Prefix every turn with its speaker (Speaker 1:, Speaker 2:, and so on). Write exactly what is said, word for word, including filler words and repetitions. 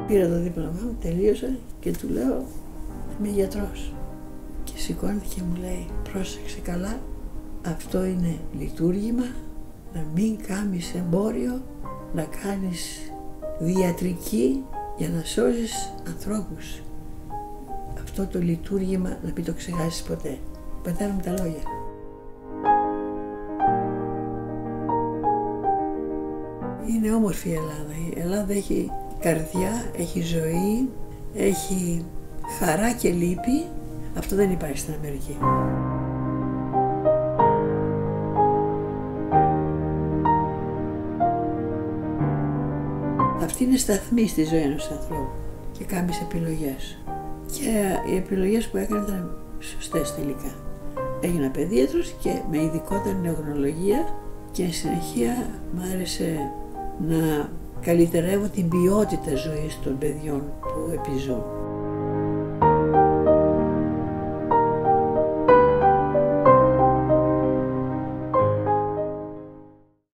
Speaker 1: Πήρα το δίπλωμά μου, τελείωσα και του λέω είμαι γιατρός. Και σηκώνεται και μου λέει πρόσεξε καλά, αυτό είναι λειτουργήμα, να μην κάνεις εμπόριο, να κάνεις διατρική για να σώζεις ανθρώπους. Αυτό το λειτουργήμα να μην το ξεχάσεις ποτέ. Πατέρα μου τα λόγια. Είναι όμορφη η Ελλάδα. Η Ελλάδα έχει καρδιά, έχει ζωή, έχει χαρά και λύπη. Αυτό δεν υπάρχει στην Αμερική. Αυτή είναι σταθμή στη ζωή ενός ανθρώπου και κάνεις επιλογές. Και οι επιλογές που έκανα ήταν σωστές τελικά. Έγινα παιδίατρος και με ειδικότερη νεογνωλογία και εν συνεχεία μου άρεσε να καλυτερεύω την ποιότητα ζωής των παιδιών που επιζώ.